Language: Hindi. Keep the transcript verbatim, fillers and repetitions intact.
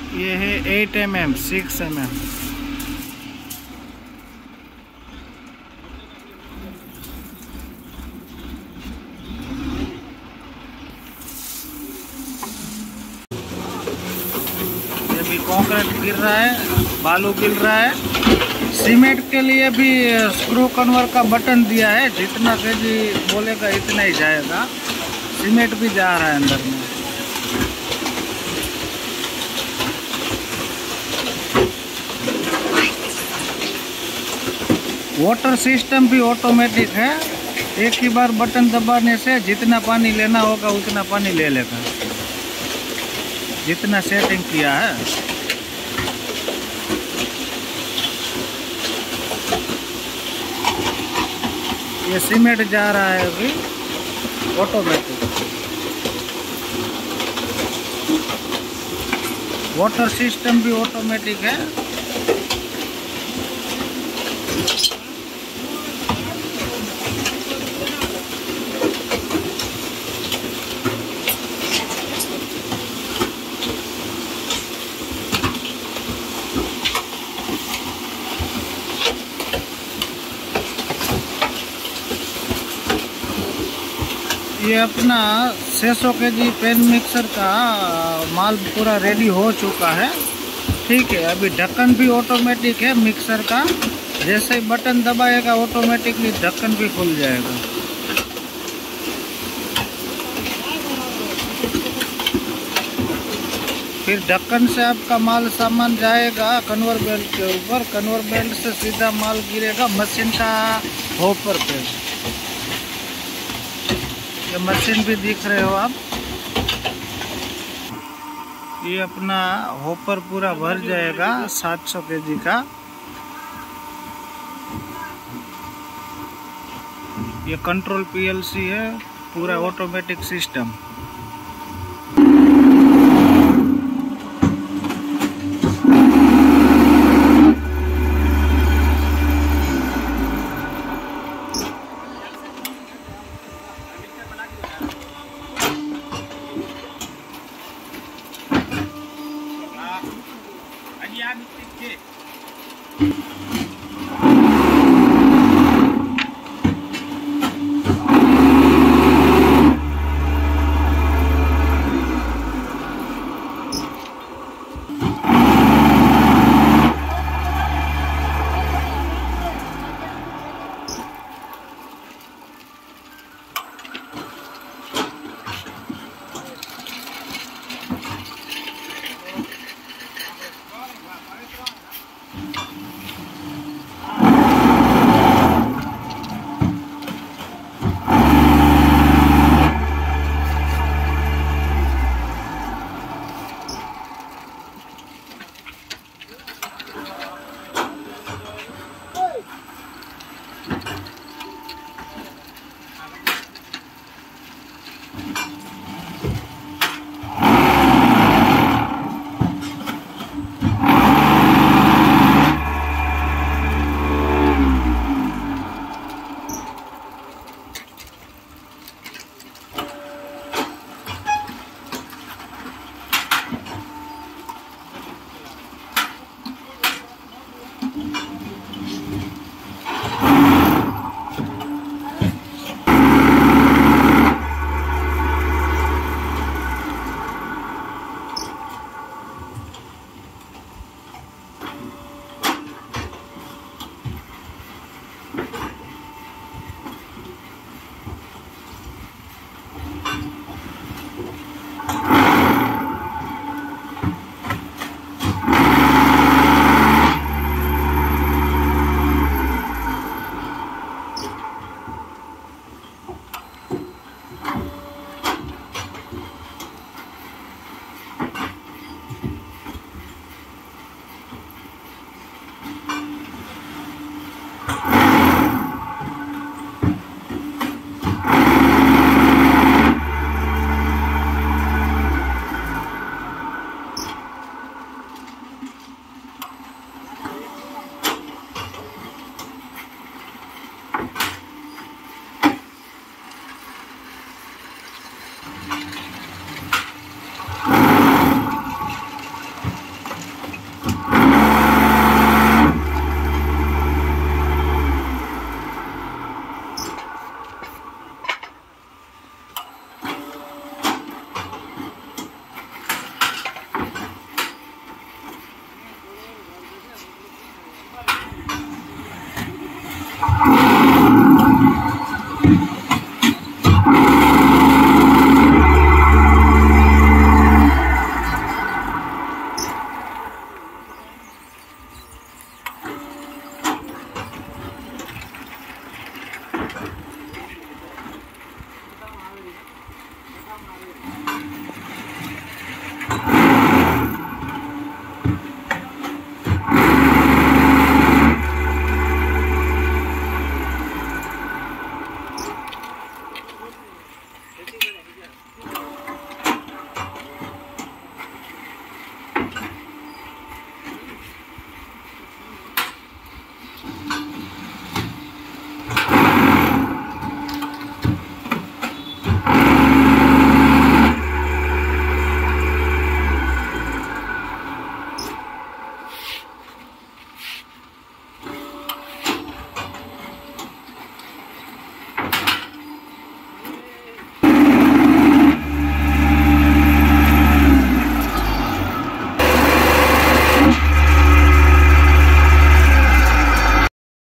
ये है eight M M six M M. ये भी कंक्रीट गिर रहा है, बालू गिर रहा है। सीमेंट के लिए भी स्क्रू कन्वर का बटन दिया है, जितना केजी बोलेगा इतना ही जाएगा। सीमेंट भी जा रहा है अंदर में। वाटर सिस्टम भी ऑटोमेटिक है, एक ही बार बटन दबाने से जितना पानी लेना होगा उतना पानी ले लेगा, जितना सेटिंग किया है। ये सीमेंट जा रहा है अभी ऑटोमेटिक। वाटर सिस्टम भी ऑटोमेटिक है। ये अपना छह सौ के जी पेन मिक्सर का माल पूरा रेडी हो चुका है। ठीक है, अभी ढक्कन भी ऑटोमेटिक है मिक्सर का। जैसे ही बटन दबाएगा ऑटोमेटिकली ढक्कन भी खुल जाएगा। फिर ढक्कन से आपका माल सामान जाएगा कन्वर बेल्ट के ऊपर। कन्वर बेल्ट से सीधा माल गिरेगा मशीन का हॉपर पे। ये मशीन भी दिख रहे हो आप। ये अपना हॉपर पूरा भर जाएगा सात सौ के जी का। ये कंट्रोल पीएलसी है, पूरा ऑटोमेटिक सिस्टम।